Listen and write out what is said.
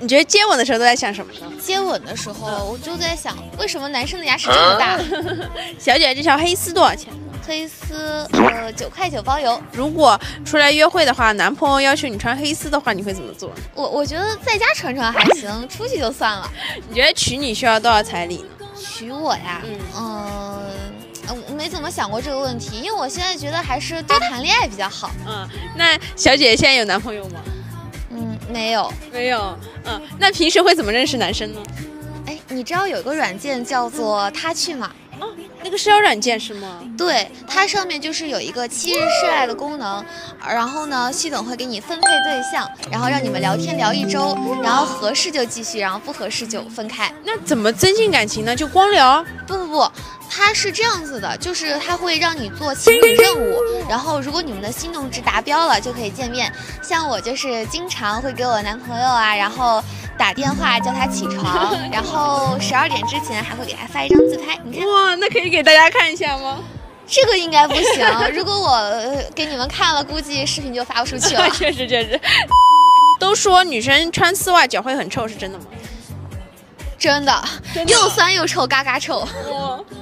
你觉得接吻的时候都在想什么呢？ 接吻的时候，我就在想，为什么男生的牙齿这么大？ 小姐，这条黑丝多少钱？ 黑丝9块9包邮。 如果出来约会的话，男朋友要求你穿黑丝的话，你会怎么做？ 我觉得在家穿穿还行，出去就算了。 你觉得娶你需要多少彩礼呢？ 娶我呀，我没怎么想过这个问题，因为我现在觉得还是多谈恋爱比较好。 那小姐现在有男朋友吗？ 没有。 那平时会怎么认识男生呢？ 哎，你知道有一个软件叫做他去吗？ 那个社交软件是吗？ 对，它上面就是有一个7日示爱的功能，然后呢，系统会给你分配对象，然后让你们聊天聊1周，然后合适就继续，然后不合适就分开。 那怎么增进感情呢？就光聊？ 不，它是这样子的，就是它会让你做情侣任务，然后如果你们的心动值达标了，就可以见面。像我就是经常会给我男朋友啊，然后打电话叫他起床，然后12点之前还会给他发一张自拍。你看， 哇，那可以给大家看一下吗？ 这个应该不行，如果我给你们看了，估计视频就发不出去了。 确实。都说女生穿丝袜脚会很臭，是真的吗？ 真的，又酸又臭，嘎嘎臭。 哇